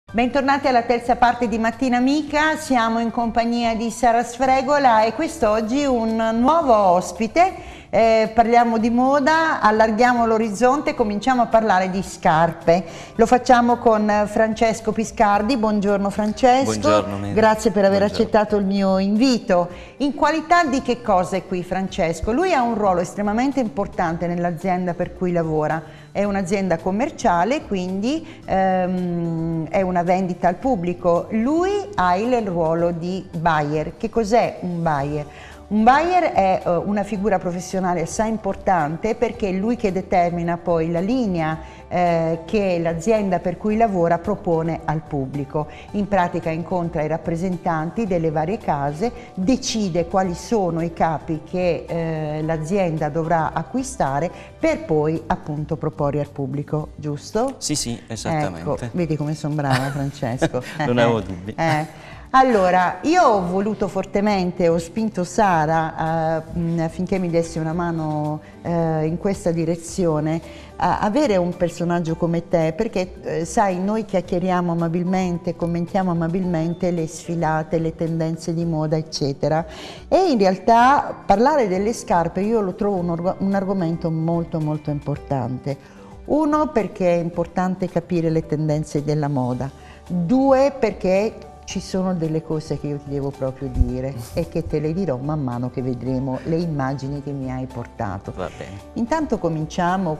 Bentornati alla terza parte di Mattina Amica, siamo in compagnia di Sara Sfregola e quest'oggi un nuovo ospite. Parliamo di moda, allarghiamo l'orizzonte e cominciamo a parlare di scarpe. Lo facciamo con Francesco Piscardi. Buongiorno Francesco. Buongiorno. Grazie per aver accettato il mio invito. In qualità di che cosa è qui Francesco? Lui ha un ruolo estremamente importante nell'azienda per cui lavora. È un'azienda commerciale, quindi è una vendita al pubblico. Lui ha il ruolo di buyer. Che cos'è un buyer? Un buyer è una figura professionale assai importante perché è lui che determina poi la linea che l'azienda per cui lavora propone al pubblico. In pratica incontra i rappresentanti delle varie case, decide quali sono i capi che l'azienda dovrà acquistare per poi appunto proporre al pubblico, giusto? Sì, esattamente. Ecco, vedi come sono brava Francesco. Non avevo dubbi. Allora, io ho voluto fortemente, ho spinto Sara affinché mi desse una mano in questa direzione, avere un personaggio come te, perché sai, noi chiacchieriamo amabilmente, commentiamo amabilmente le sfilate, le tendenze di moda, eccetera, e in realtà parlare delle scarpe io lo trovo un argomento molto molto importante. Uno, perché è importante capire le tendenze della moda. Due, perché ci sono delle cose che io ti devo proprio dire e che te le dirò man mano che vedremo le immagini che mi hai portato. Va bene. Intanto cominciamo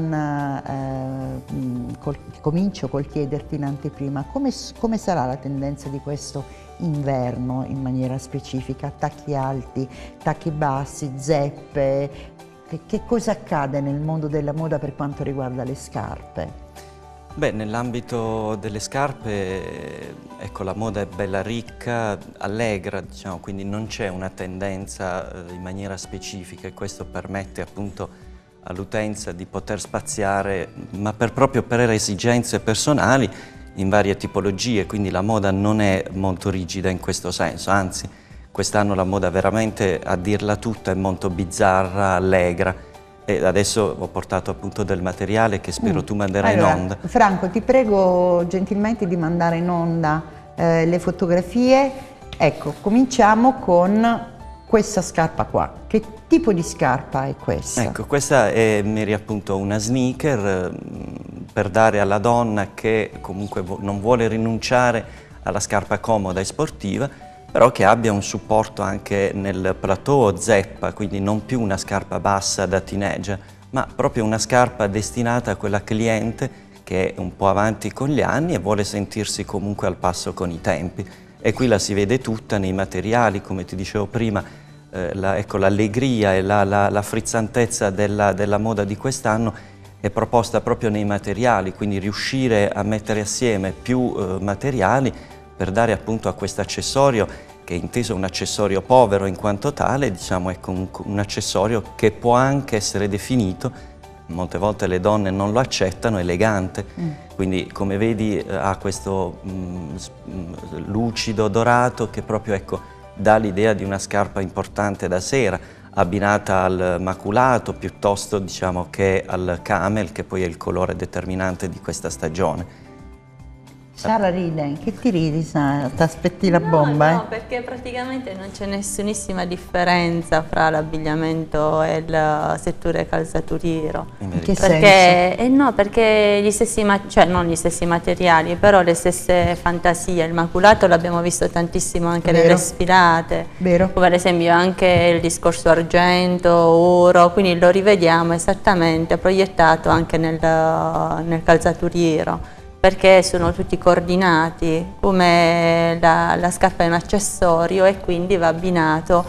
comincio col chiederti in anteprima come sarà la tendenza di questo inverno in maniera specifica, tacchi alti, tacchi bassi, zeppe, che cosa accade nel mondo della moda per quanto riguarda le scarpe? Beh, nell'ambito delle scarpe, ecco, la moda è bella ricca, allegra, diciamo, quindi non c'è una tendenza in maniera specifica e questo permette appunto all'utenza di poter spaziare, ma proprio per esigenze personali, in varie tipologie, quindi la moda non è molto rigida in questo senso, anzi, quest'anno la moda veramente, a dirla tutta, è molto bizzarra, allegra. E adesso ho portato appunto del materiale che spero tu manderai in onda. Franco, ti prego gentilmente di mandare in onda le fotografie. Ecco, cominciamo con questa scarpa qua. Che tipo di scarpa è questa? Ecco, questa è Mary, appunto una sneaker per dare alla donna che comunque non vuole rinunciare alla scarpa comoda e sportiva, però che abbia un supporto anche nel plateau o zeppa, quindi non più una scarpa bassa da teenager, ma proprio una scarpa destinata a quella cliente che è un po' avanti con gli anni e vuole sentirsi comunque al passo con i tempi. E qui la si vede tutta nei materiali, come ti dicevo prima, ecco, l'allegria e la frizzantezza della moda di quest'anno è proposta proprio nei materiali, quindi riuscire a mettere assieme più materiali per dare appunto a questo accessorio, che è inteso un accessorio povero in quanto tale, diciamo ecco un accessorio che può anche essere definito, molte volte le donne non lo accettano, elegante. Quindi come vedi ha questo lucido dorato che proprio ecco dà l'idea di una scarpa importante da sera, abbinata al maculato piuttosto diciamo che al camel, che poi è il colore determinante di questa stagione. Sara ride, che ti ridi Sara? Ti aspetti la bomba? No, perché praticamente non c'è nessunissima differenza fra l'abbigliamento e il settore calzaturiero. In che perché, senso? no, perché gli stessi, cioè non gli stessi materiali, però le stesse fantasie. Il maculato l'abbiamo visto tantissimo anche nelle sfilate. Vero. Come ad esempio anche il discorso argento, oro, quindi lo rivediamo esattamente proiettato anche nel calzaturiero, perché sono tutti coordinati, come la scarpa è un accessorio e quindi va abbinato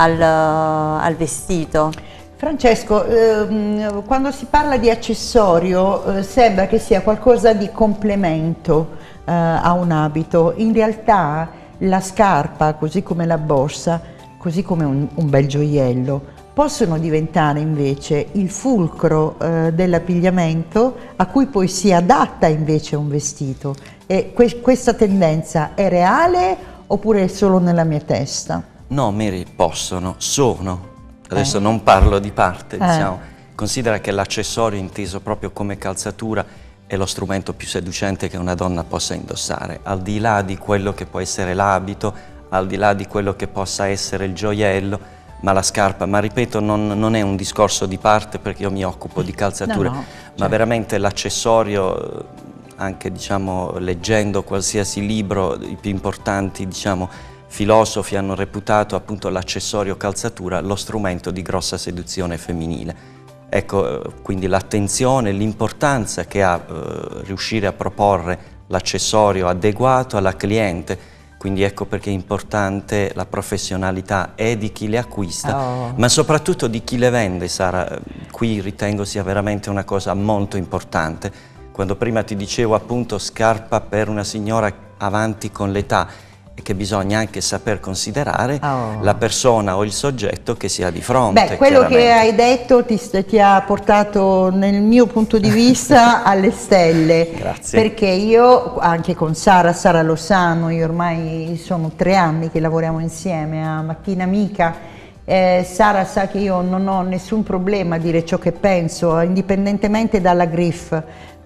al vestito. Francesco, quando si parla di accessorio sembra che sia qualcosa di complemento a un abito. In realtà la scarpa, così come la borsa, così come un bel gioiello, possono diventare invece il fulcro dell'abbigliamento a cui poi si adatta invece un vestito. E questa tendenza è reale oppure è solo nella mia testa? No, Mary, sono. Adesso non parlo di parte, diciamo. Considera che l'accessorio inteso proprio come calzatura è lo strumento più seducente che una donna possa indossare, al di là di quello che può essere l'abito, al di là di quello che possa essere il gioiello, ma la scarpa, ma ripeto, non è un discorso di parte perché io mi occupo di calzature, No, ma veramente l'accessorio, anche diciamo leggendo qualsiasi libro, i più importanti diciamo filosofi hanno reputato appunto l'accessorio calzatura lo strumento di grossa seduzione femminile. Ecco, quindi l'attenzione, l'importanza che ha riuscire a proporre l'accessorio adeguato alla cliente, quindi ecco perché è importante la professionalità di chi le acquista, ma soprattutto di chi le vende, Sara. Qui ritengo sia veramente una cosa molto importante. Quando prima ti dicevo appunto scarpa per una signora avanti con l'età, e che bisogna anche saper considerare la persona o il soggetto che si ha di fronte. Beh, quello che hai detto ti ha portato, nel mio punto di vista, alle stelle. Grazie. Perché io, anche con Sara lo sanno, io ormai sono 3 anni che lavoriamo insieme a Mattina Amica. Sara sa che io non ho nessun problema a dire ciò che penso, indipendentemente dalla griff.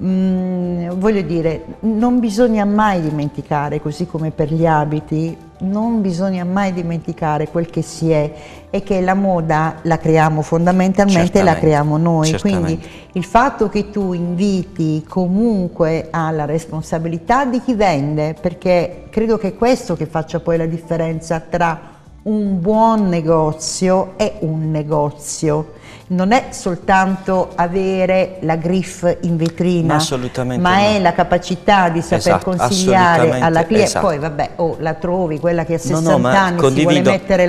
Voglio dire, non bisogna mai dimenticare, così come per gli abiti, non bisogna mai dimenticare quel che si è, e che la moda la creiamo fondamentalmente, la creiamo noi. Quindi il fatto che tu inviti comunque alla responsabilità di chi vende, perché credo che è questo che faccia poi la differenza tra un buon negozio e un negozio. Non è soltanto avere la griff in vetrina, ma è la capacità di saper consigliare alla cliente. Poi vabbè, la trovi quella che a 60 anni si vuole mettere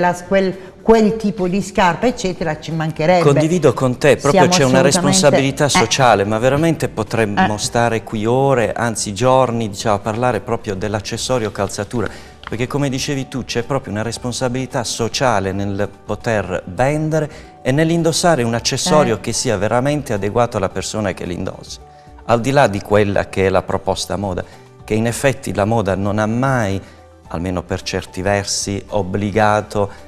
quel tipo di scarpa, eccetera, ci mancherebbe. Condivido con te, proprio c'è una responsabilità sociale, ma veramente potremmo stare qui ore, anzi giorni, diciamo, a parlare proprio dell'accessorio calzatura, perché come dicevi tu c'è proprio una responsabilità sociale nel poter vendere e nell'indossare un accessorio che sia veramente adeguato alla persona che l'indossa, al di là di quella che è la proposta moda, che in effetti la moda non ha mai, almeno per certi versi, obbligato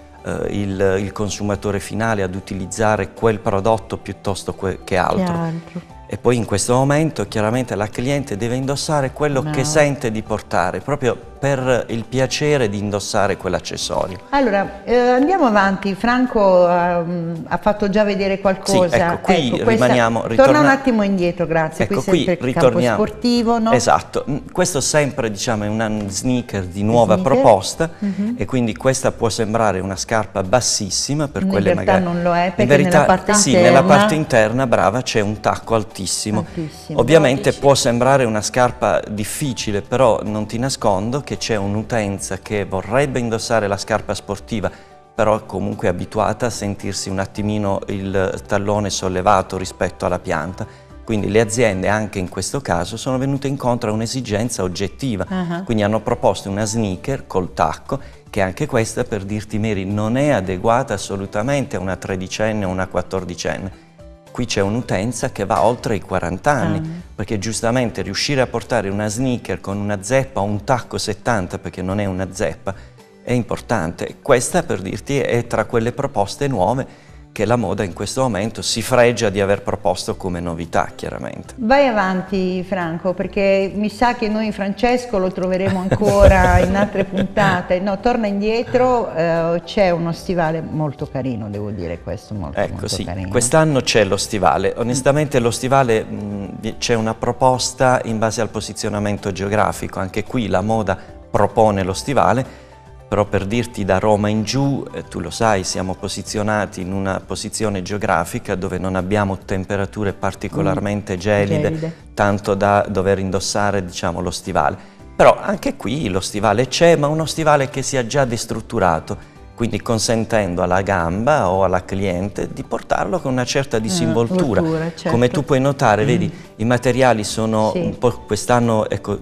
il consumatore finale ad utilizzare quel prodotto piuttosto che altro. E poi in questo momento chiaramente la cliente deve indossare quello che sente di portare, proprio per il piacere di indossare quell'accessorio. Allora, andiamo avanti. Franco ha fatto già vedere qualcosa. Sì, ecco, qui rimaniamo... Torna un attimo indietro, grazie. Ecco, qui sempre il campo sportivo, no? Esatto. Questo sempre, diciamo, è una sneaker di nuova proposta, e quindi questa può sembrare una scarpa bassissima per quelle magari... In realtà non lo è, perché nella parte interna... Sì, nella parte interna, brava, c'è un tacco altissimo. Ovviamente può sembrare una scarpa difficile, però non ti nascondo che c'è un'utenza che vorrebbe indossare la scarpa sportiva, però comunque è abituata a sentirsi un attimino il tallone sollevato rispetto alla pianta. Quindi le aziende anche in questo caso sono venute incontro a un'esigenza oggettiva, quindi hanno proposto una sneaker col tacco, che anche questa, per dirti Mary, non è adeguata assolutamente a una 13enne o una 14enne. Qui c'è un'utenza che va oltre i 40 anni, perché giustamente riuscire a portare una sneaker con una zeppa o un tacco 70, perché non è una zeppa, è importante. Questa, per dirti, è tra quelle proposte nuove che la moda in questo momento si fregia di aver proposto come novità, chiaramente. Vai avanti Franco, perché mi sa che noi Francesco lo troveremo ancora in altre puntate. No, torna indietro, c'è uno stivale molto carino, devo dire questo, molto carino. Quest'anno c'è lo stivale. Onestamente lo stivale, c'è una proposta in base al posizionamento geografico. Anche qui la moda propone lo stivale, però per dirti, da Roma in giù, tu lo sai, siamo posizionati in una posizione geografica dove non abbiamo temperature particolarmente gelide, tanto da dover indossare, diciamo, lo stivale. Però anche qui lo stivale c'è, ma uno stivale che sia già destrutturato, quindi consentendo alla gamba o alla cliente di portarlo con una certa disinvoltura. Come tu puoi notare, vedi, i materiali sono un po', quest'anno, ecco,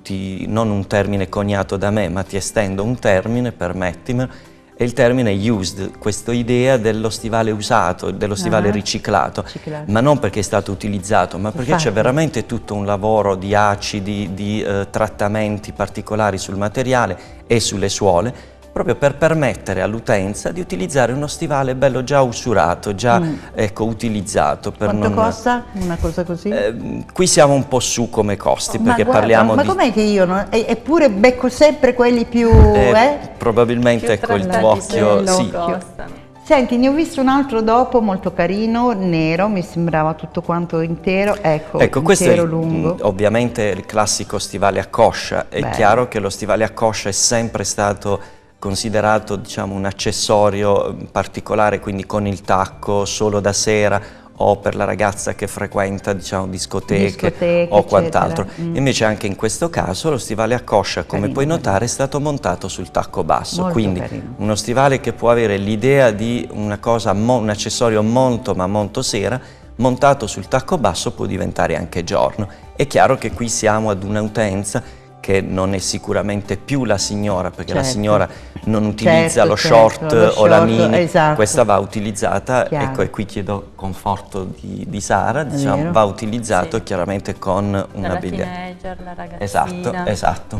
non un termine coniato da me, ma ti estendo un termine, permettimelo, è il termine used, questa idea dello stivale usato, dello stivale riciclato, ma non perché è stato utilizzato, ma perché c'è veramente tutto un lavoro di acidi, di trattamenti particolari sul materiale e sulle suole, proprio per permettere all'utenza di utilizzare uno stivale bello già usurato, già ecco, utilizzato. Per Quanto costa una cosa così? Qui siamo un po' su come costi, perché guarda, parliamo ma di... com'è che io, no? Eppure becco sempre quelli più... Probabilmente ecco il tuo occhio... Sì. Senti, ne ho visto un altro dopo molto carino, nero, mi sembrava tutto quanto intero, ecco questo intero è lungo. Ovviamente il classico stivale a coscia. È chiaro che lo stivale a coscia è sempre stato considerato, diciamo, un accessorio particolare, quindi con il tacco solo da sera o per la ragazza che frequenta, diciamo, discoteche o quant'altro. Invece anche in questo caso lo stivale a coscia, come puoi notare, è stato montato sul tacco basso, molto quindi carino. uno stivale che può avere l'idea di una cosa, un accessorio molto ma molto sera, montato sul tacco basso può diventare anche giorno. È chiaro che qui siamo ad un'utenza che non è sicuramente più la signora, perché la signora non utilizza lo short o la mini, questa va utilizzata, ecco, e qui chiedo conforto di Sara, diciamo, va utilizzato chiaramente con una teenager, la ragazzina. Esatto.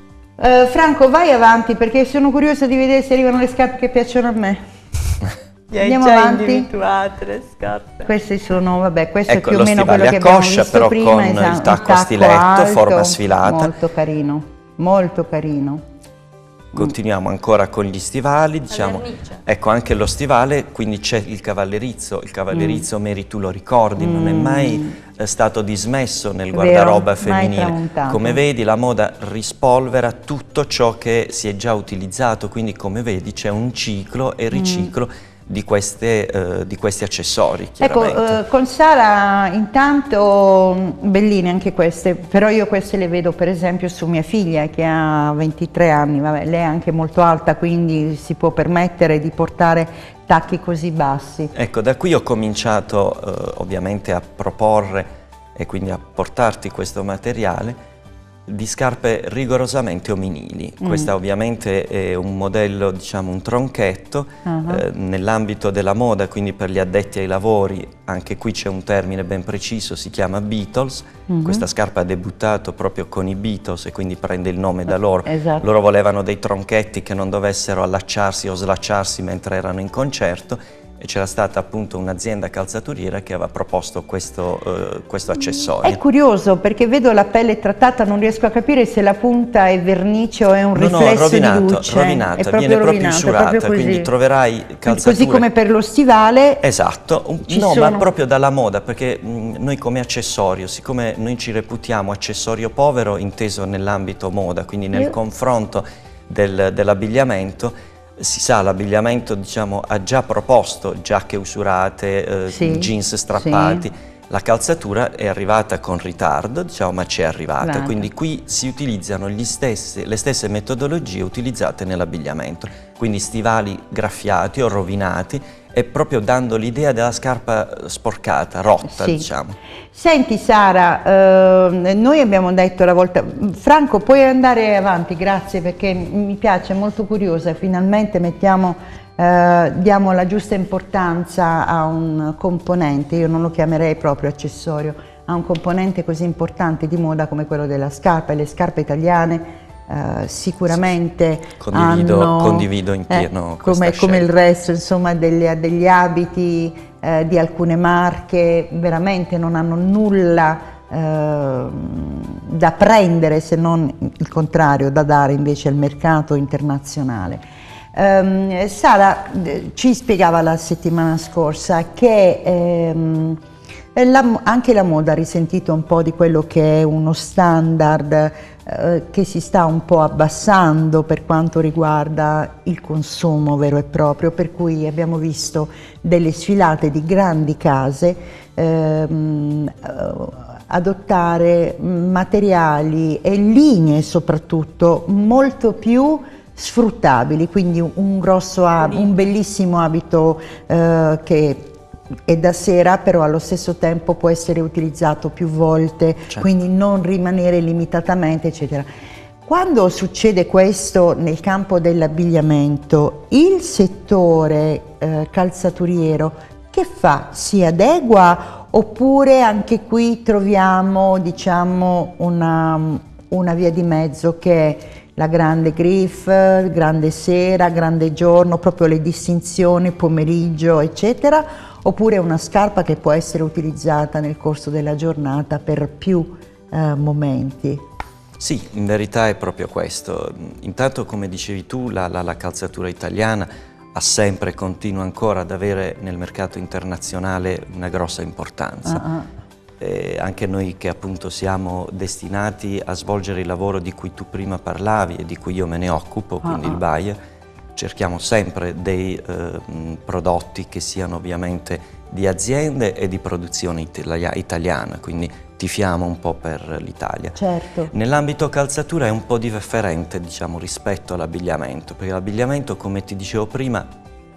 Franco, vai avanti perché sono curiosa di vedere se arrivano le scarpe che piacciono a me. Andiamo avanti. Individuate le scarpe. Queste sono, vabbè, questo ecco, è più o meno quello che abbiamo visto però prima, con il tacco a stiletto, alto, forma sfilata. Molto carino, molto carino. Continuiamo ancora con gli stivali, diciamo, ecco anche lo stivale, quindi c'è il cavallerizzo Mary, tu lo ricordi, non è mai stato dismesso nel guardaroba femminile. Come vedi la moda rispolvera tutto ciò che si è già utilizzato, quindi come vedi c'è un ciclo e riciclo di questi accessori. Ecco, con Sara intanto belline anche queste, però io queste le vedo per esempio su mia figlia che ha 23 anni, vabbè, lei è anche molto alta, quindi si può permettere di portare tacchi così bassi. Ecco, da qui ho cominciato ovviamente a proporre e quindi a portarti questo materiale di scarpe rigorosamente ominili. Questa ovviamente è un modello, diciamo un tronchetto, nell'ambito della moda, quindi per gli addetti ai lavori, anche qui c'è un termine ben preciso, si chiama Beatles. Questa scarpa ha debuttato proprio con i Beatles e quindi prende il nome da loro. Loro volevano dei tronchetti che non dovessero allacciarsi o slacciarsi mentre erano in concerto, e c'era stata appunto un'azienda calzaturiera che aveva proposto questo accessorio. È curioso perché vedo la pelle trattata, non riesco a capire se la punta è vernice o è un riflesso di luce. Rovinata, viene proprio usurata, quindi troverai calzature... Così come per lo stivale. Esatto, ma proprio dalla moda, perché noi come accessorio, siccome noi ci reputiamo accessorio povero inteso nell'ambito moda, quindi nel confronto dell'abbigliamento, si sa, l'abbigliamento, diciamo, ha già proposto giacche usurate, jeans strappati. La calzatura è arrivata con ritardo, diciamo, ma c'è arrivata. Quindi qui si utilizzano le stesse metodologie utilizzate nell'abbigliamento. Quindi stivali graffiati o rovinati, e proprio dando l'idea della scarpa sporcata, rotta, diciamo. Senti Sara, noi abbiamo detto la volta, Franco puoi andare avanti, grazie, perché mi piace, molto curiosa, finalmente diamo la giusta importanza a un componente, io non lo chiamerei proprio accessorio, a un componente così importante di moda come quello della scarpa, e le scarpe italiane sicuramente condivido in pieno come il resto, insomma, degli abiti di alcune marche veramente non hanno nulla da prendere, se non il contrario, da dare invece al mercato internazionale. Sara ci spiegava la settimana scorsa che anche la moda ha risentito un po' di quello che è uno standard che si sta un po' abbassando per quanto riguarda il consumo vero e proprio, per cui abbiamo visto delle sfilate di grandi case adottare materiali e linee soprattutto molto più sfruttabili, quindi un bellissimo abito che è da sera, però allo stesso tempo può essere utilizzato più volte, quindi non rimanere limitatamente, eccetera. Quando succede questo nel campo dell'abbigliamento, il settore calzaturiero che fa? Si adegua oppure anche qui troviamo, diciamo, una via di mezzo che la grande griff, grande sera, grande giorno, proprio le distinzioni, pomeriggio, eccetera, oppure è una scarpa che può essere utilizzata nel corso della giornata per più momenti? Sì, in verità è proprio questo. Intanto, come dicevi tu, la calzatura italiana ha sempre e continua ancora ad avere nel mercato internazionale una grossa importanza. Anche noi che appunto siamo destinati a svolgere il lavoro di cui tu prima parlavi e di cui io me ne occupo, quindi il buyer, cerchiamo sempre dei prodotti che siano ovviamente di aziende e di produzione italiana, quindi tifiamo un po' per l'Italia. Certo. Nell'ambito calzatura è un po' differente, diciamo, rispetto all'abbigliamento, perché l'abbigliamento, come ti dicevo prima,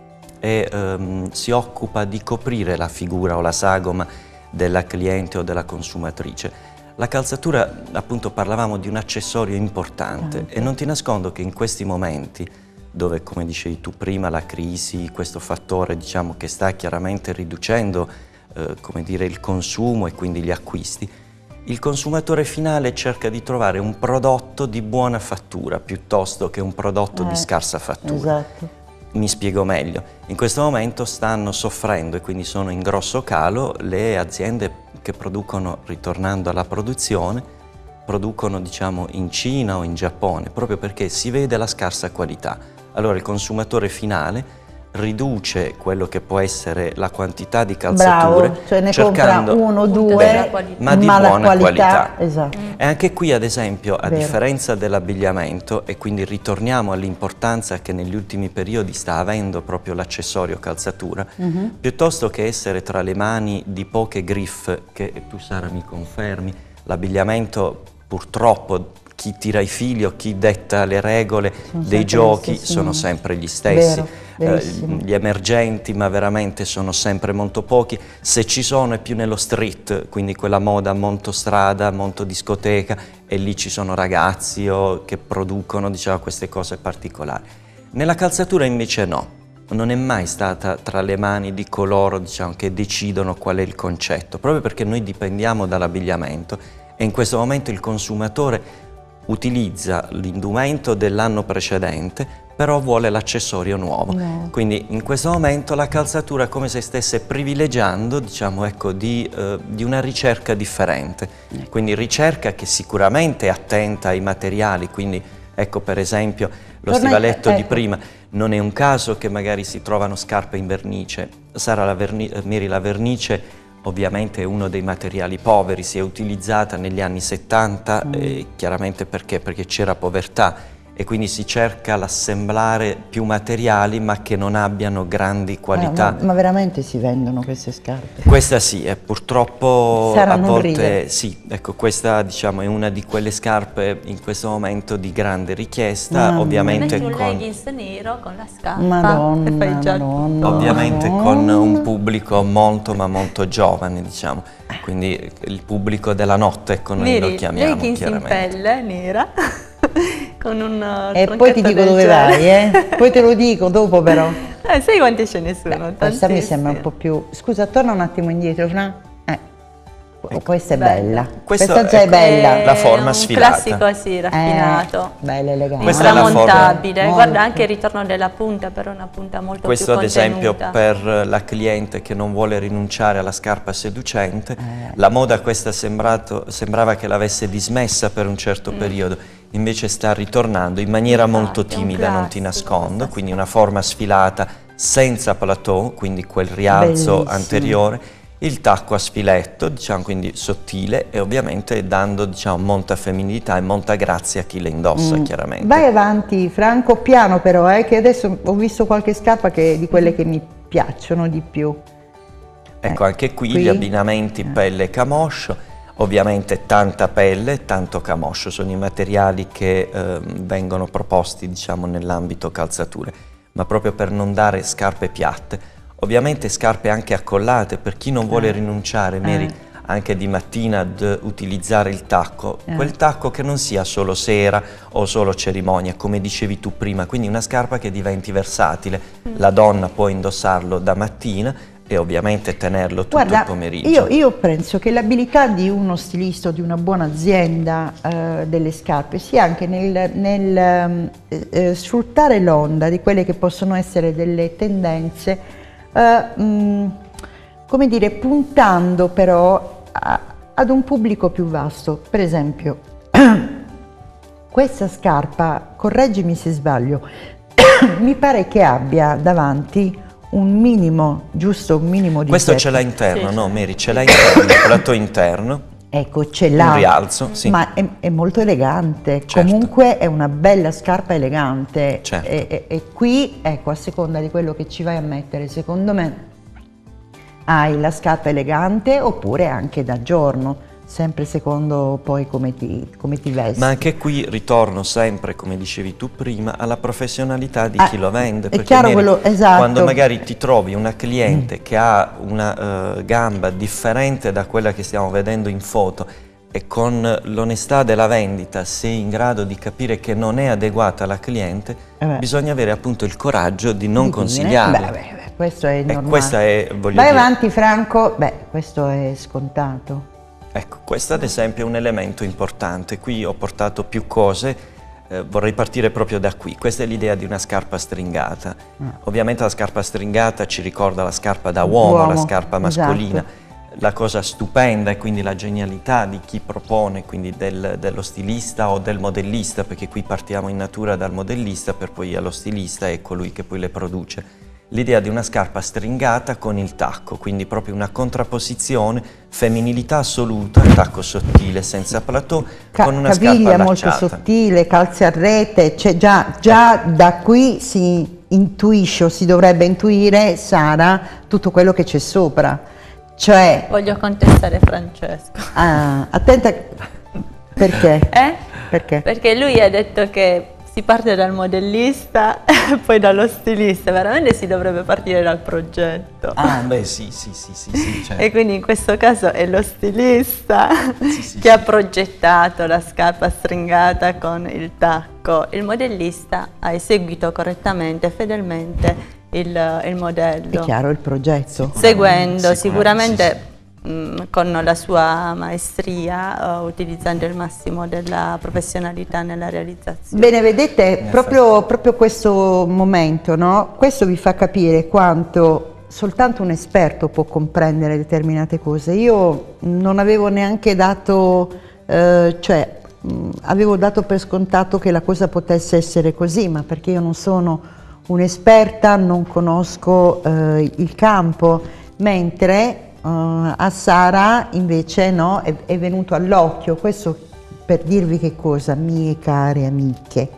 si occupa di coprire la figura o la sagoma della cliente o della consumatrice. La calzatura, appunto, parlavamo di un accessorio importante e non ti nascondo che in questi momenti dove, come dicevi tu prima, la crisi, questo fattore, diciamo, che sta chiaramente riducendo come dire, il consumo e quindi gli acquisti, il consumatore finale cerca di trovare un prodotto di buona fattura piuttosto che un prodotto di scarsa fattura. Esatto. Mi spiego meglio. In questo momento stanno soffrendo e quindi sono in grosso calo le aziende che producono, ritornando alla produzione, producono, diciamo, in Cina o in Giappone, proprio perché si vede la scarsa qualità. Allora il consumatore finale riduce quello che può essere la quantità di calzature, bravo, cioè ne cercando compra uno o due, ma di la buona qualità. Esatto. E anche qui, ad esempio, a Vero. differenza dell'abbigliamento, e quindi ritorniamo all'importanza che negli ultimi periodi sta avendo proprio l'accessorio calzatura, piuttosto che essere tra le mani di poche griffe, che tu Sara mi confermi, l'abbigliamento purtroppo, chi tira i fili o chi detta le regole dei giochi sono sempre gli stessi. Vero, gli emergenti, ma veramente sono sempre molto pochi. Se ci sono è più nello street, quindi quella moda molto strada, molto discoteca, e lì ci sono ragazzi che producono, diciamo, queste cose particolari. Nella calzatura invece no, non è mai stata tra le mani di coloro, diciamo, che decidono qual è il concetto, proprio perché noi dipendiamo dall'abbigliamento e in questo momento il consumatore utilizza l'indumento dell'anno precedente, però vuole l'accessorio nuovo. Quindi in questo momento la calzatura è come se stesse privilegiando, diciamo, ecco, di una ricerca differente. Quindi ricerca che sicuramente è attenta ai materiali, quindi ecco, per esempio lo stivaletto di prima, non è un caso che magari si trovano scarpe in vernice. Sara, Miri, la vernice ovviamente è uno dei materiali poveri, si è utilizzata negli anni 70, chiaramente perché c'era povertà e quindi si cerca l'assemblare più materiali ma che non abbiano grandi qualità. Ma veramente si vendono queste scarpe? Questa sì, purtroppo Sara, a non volte ride. sì, ecco, questa, diciamo, è una di quelle scarpe in questo momento di grande richiesta, ovviamente Metti un con... leggings nero con la scarpa Madonna, e fai già Madonna. Ovviamente con un pubblico molto ma molto giovane, diciamo, quindi il pubblico della notte, ecco, noi lo chiamiamo leggings in chiaramente. pelle nera con un E poi ti dico dove vai, poi te lo dico dopo però. Sai quante ce ne sono? Questa mi sembra un po' più... Scusa, torna un attimo indietro, Fra. Questa è bella. Questa già è bella. La forma sfilata. Un classico, sì, raffinato. Bella, elegante. Questa è la forma. Tramontabile. Guarda anche il ritorno della punta, però una punta molto Questo più ad contenuta. esempio per la cliente che non vuole rinunciare alla scarpa seducente, la moda questa sembrava che l'avesse dismessa per un certo periodo, invece sta ritornando in maniera molto timida, non ti nascondo, quindi una forma sfilata senza plateau, quindi quel rialzo anteriore, il tacco a sfiletto, diciamo, quindi sottile e ovviamente dando, diciamo, molta femminilità e molta grazia a chi le indossa, chiaramente. Vai avanti, Franco, piano però, che adesso ho visto qualche scarpa di quelle che mi piacciono di più. Ecco, anche qui gli abbinamenti pelle e camoscio, ovviamente tanta pelle, tanto camoscio, sono i materiali che vengono proposti, diciamo, nell'ambito calzature, ma proprio per non dare scarpe piatte. Ovviamente scarpe anche accollate, per chi non vuole rinunciare, Mary, anche di mattina ad utilizzare il tacco, quel tacco che non sia solo sera o solo cerimonia, come dicevi tu prima, quindi una scarpa che diventi versatile. La donna può indossarlo da mattina e ovviamente tenerlo tutto il pomeriggio. Io penso che l'abilità di uno stilista o di una buona azienda delle scarpe sia anche nel sfruttare l'onda di quelle che possono essere delle tendenze, come dire, puntando però ad un pubblico più vasto. Per esempio, questa scarpa, correggimi se sbaglio, mi pare che abbia davanti un minimo, giusto un minimo di questo effetto. ce l'ha interno, sì. No Mary, ce l'ha interno, il plateau interno. Ecco, ce l'ha, un rialzo, sì. ma è molto elegante, Certo. Comunque è una bella scarpa elegante, Certo. e qui, ecco, a seconda di quello che ci vai a mettere, secondo me hai la scarpa elegante oppure anche da giorno, sempre secondo poi come ti vesti. Ma anche qui ritorno sempre, come dicevi tu prima, alla professionalità di chi lo vende. È Perché chiaro quello, esatto. Quando magari ti trovi una cliente che ha una gamba differente da quella che stiamo vedendo in foto e con l'onestà della vendita sei in grado di capire che non è adeguata alla cliente, bisogna avere appunto il coraggio di non consigliarla. Questo è normale. E questa è, voglio Vai dire, avanti Franco, questo è scontato. Ecco, questo ad esempio è un elemento importante. Qui ho portato più cose, vorrei partire proprio da qui. Questa è l'idea di una scarpa stringata. Ovviamente la scarpa stringata ci ricorda la scarpa da uomo, la scarpa mascolina. Esatto. La cosa stupenda e quindi la genialità di chi propone, quindi dello stilista o del modellista, perché qui partiamo in natura dal modellista per poi allo stilista e colui che poi le produce. L'idea di una scarpa stringata con il tacco, quindi proprio una contrapposizione, femminilità assoluta, tacco sottile senza plateau, con una caviglia scarpa molto allacciata. sottile, calze a rete, cioè già da qui si intuisce o si dovrebbe intuire, Sara, tutto quello che c'è sopra. Cioè, Voglio contestare Francesco. attenta, perché? Perché? Perché lui ha detto che si parte dal modellista e poi dallo stilista, veramente si dovrebbe partire dal progetto. Beh sì, certo. E quindi in questo caso è lo stilista che ha progettato la scarpa stringata con il tacco. Il modellista ha eseguito correttamente, fedelmente il modello. È chiaro il progetto. Seguendo sicuramente con la sua maestria, utilizzando il massimo della professionalità nella realizzazione. Bene, vedete, proprio questo momento, no? Questo vi fa capire quanto soltanto un esperto può comprendere determinate cose. Io non avevo neanche dato, avevo dato per scontato che la cosa potesse essere così, ma perché io non sono un'esperta, non conosco il campo, mentre a Sara invece no, è venuto all'occhio. Questo per dirvi che cosa, mie care amiche,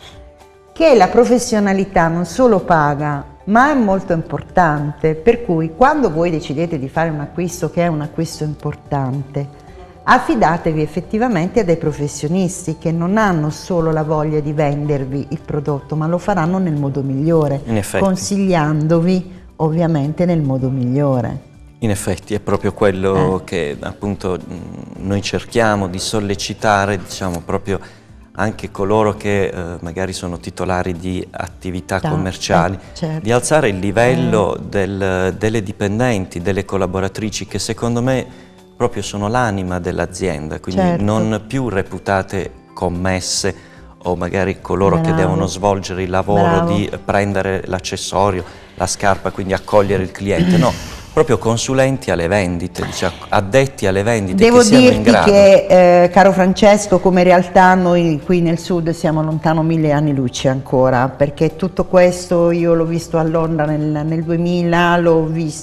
che la professionalità non solo paga, ma è molto importante, per cui quando voi decidete di fare un acquisto che è un acquisto importante, affidatevi effettivamente a dei professionisti che non hanno solo la voglia di vendervi il prodotto, ma lo faranno nel modo migliore, consigliandovi ovviamente nel modo migliore. In effetti è proprio quello che appunto noi cerchiamo di sollecitare, diciamo, proprio anche coloro che magari sono titolari di attività commerciali, certo. Di alzare il livello delle dipendenti, delle collaboratrici, che secondo me proprio sono l'anima dell'azienda, quindi non più reputate commesse o magari coloro che devono svolgere il lavoro di prendere l'accessorio, la scarpa, quindi accogliere il cliente, no. Proprio consulenti alle vendite, diciamo, addetti alle vendite. Devo che siano dirti in grado. che, caro Francesco, come realtà noi qui nel sud siamo lontano 1000 anni luce ancora, perché tutto questo io l'ho visto a Londra nel 2000, l'ho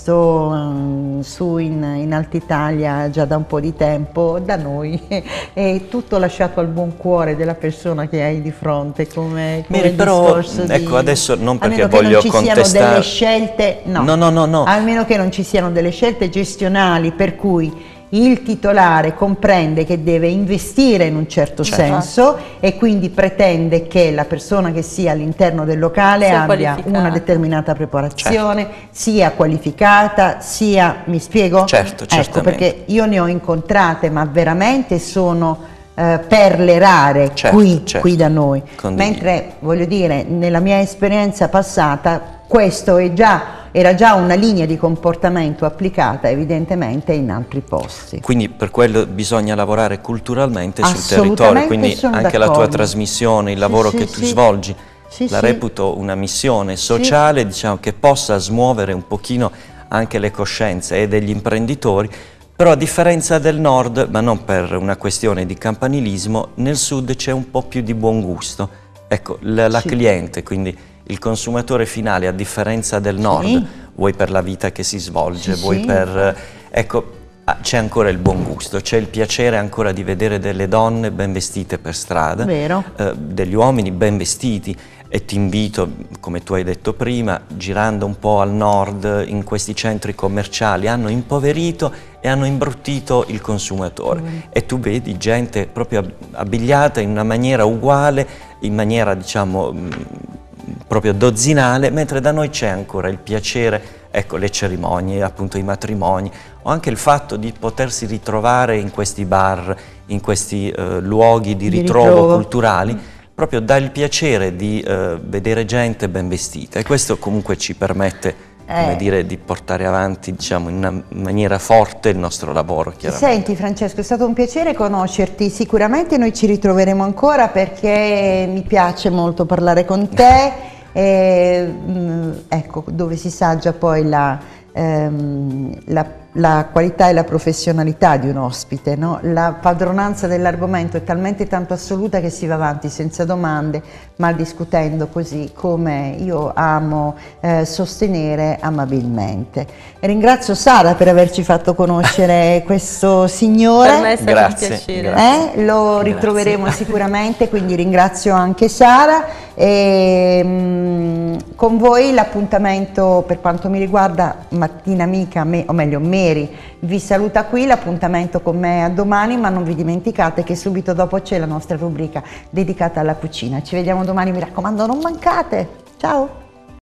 visto su in Alta Italia già da un po' di tempo, da noi è tutto lasciato al buon cuore della persona che hai di fronte, come però, discorso ecco, adesso non perché almeno voglio che non ci contestare... siano delle scelte, no. Almeno che non ci siano delle scelte gestionali per cui il titolare comprende che deve investire in un certo senso e quindi pretende che la persona che sia all'interno del locale abbia una determinata preparazione, sia qualificata, sia, mi spiego? Certo, ecco, perché io ne ho incontrate, ma veramente sono perle rare qui da noi. Condivido. Mentre, voglio dire, nella mia esperienza passata questo è già era già una linea di comportamento applicata evidentemente in altri posti. Quindi per quello bisogna lavorare culturalmente sul territorio, quindi anche la tua trasmissione, il lavoro che tu svolgi, la reputo una missione sociale, diciamo, che possa smuovere un pochino anche le coscienze degli imprenditori. Però a differenza del nord, ma non per una questione di campanilismo, nel sud c'è un po' più di buon gusto. Ecco, la cliente, quindi il consumatore finale, a differenza del nord, vuoi per la vita che si svolge, vuoi per... ecco, c'è ancora il buon gusto, c'è il piacere ancora di vedere delle donne ben vestite per strada, degli uomini ben vestiti. E ti invito, come tu hai detto prima, girando un po' al nord, in questi centri commerciali, hanno impoverito e hanno imbruttito il consumatore. E tu vedi gente proprio abbigliata in una maniera uguale, in maniera, diciamo, proprio dozzinale, mentre da noi c'è ancora il piacere, ecco, le cerimonie, appunto i matrimoni, o anche il fatto di potersi ritrovare in questi bar, in questi luoghi di ritrovo culturali, proprio dà il piacere di vedere gente ben vestita, e questo comunque ci permette, come dire, di portare avanti, diciamo, in una maniera forte il nostro lavoro. Senti Francesco, è stato un piacere conoscerti, sicuramente noi ci ritroveremo ancora perché mi piace molto parlare con te, ecco, dove si saggia poi la qualità e la professionalità di un ospite, no? La padronanza dell'argomento è talmente tanto assoluta che si va avanti senza domande, ma discutendo così come io amo sostenere amabilmente. E ringrazio Sara per averci fatto conoscere questo signore. Per me è stato un piacere. Lo ritroveremo sicuramente, quindi ringrazio anche Sara. E, con voi l'appuntamento, per quanto mi riguarda, Mattina Amica, o meglio Mary, vi saluta qui. L'appuntamento con me è a domani, ma non vi dimenticate che subito dopo c'è la nostra rubrica dedicata alla cucina. Ci vediamo domani, mi raccomando, non mancate. Ciao!